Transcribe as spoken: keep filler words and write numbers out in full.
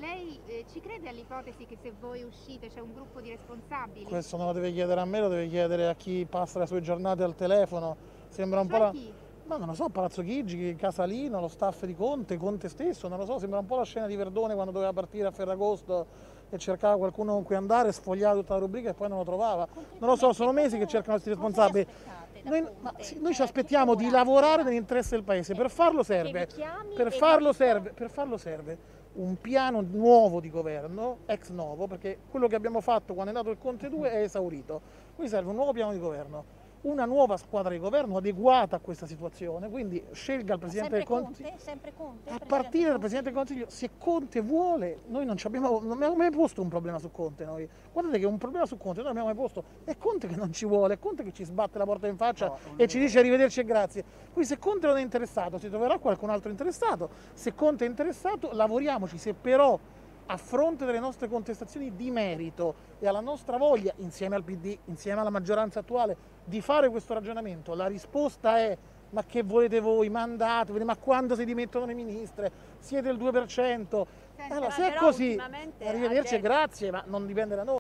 lei eh, ci crede all'ipotesi che se voi uscite c'è un gruppo di responsabili? Questo non lo deve chiedere a me, lo deve chiedere a chi passa le sue giornate al telefono. Sembra un Cioè po' la... chi? Ma non lo so, Palazzo Chigi, Casalino, lo staff di Conte, Conte stesso, non lo so, sembra un po' la scena di Verdone quando doveva partire a Ferragosto e cercava qualcuno con cui andare, sfogliava tutta la rubrica e poi non lo trovava. Non lo so, sono mesi che cercano questi responsabili. Noi, ma sì, noi ci aspettiamo di lavorare nell'interesse del Paese, per farlo serve, per farlo serve, per farlo serve un piano nuovo di governo, ex novo, perché quello che abbiamo fatto quando è nato il Conte due è esaurito. Quindi serve un nuovo piano di governo, una nuova squadra di governo adeguata a questa situazione, quindi scelga il Presidente del Consiglio, sempre Conte, a partire dal Presidente del Consiglio, se Conte vuole, noi non, ci abbiamo, non abbiamo mai posto un problema su Conte noi, guardate che un problema su Conte noi non abbiamo mai posto, è Conte che non ci vuole, è Conte che ci sbatte la porta in faccia no, e ci dice arrivederci e grazie, quindi se Conte non è interessato si troverà qualcun altro interessato, se Conte è interessato lavoriamoci, se però a fronte delle nostre contestazioni di merito e alla nostra voglia, insieme al P D, insieme alla maggioranza attuale, di fare questo ragionamento, la risposta è ma che volete voi, mandatevene, ma quando si dimettono le ministre, siete il due per cento, allora se è così, arrivederci e grazie, ma non dipende da noi.